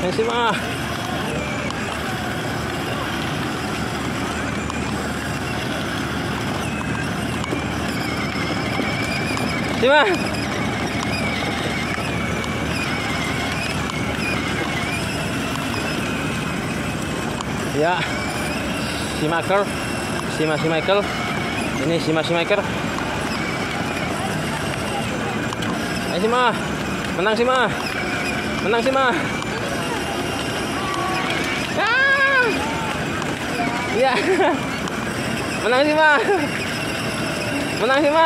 Sima. Sima. Ya, si Michael, si Michael, ini si Michael. Ayo Sima, menang Sima, menang Sima. Ya, menang Sima, menang Sima.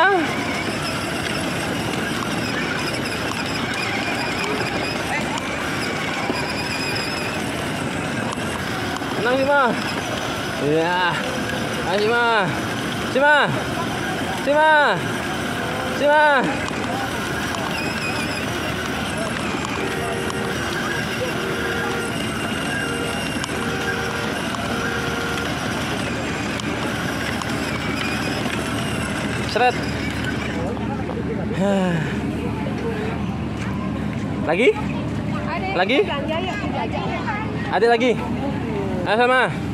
Menang Sima. Ya. Ayo Sima. Sima. Sima. Sima. Seret. Lagi? Lagi? Ada lagi? Ayo sama.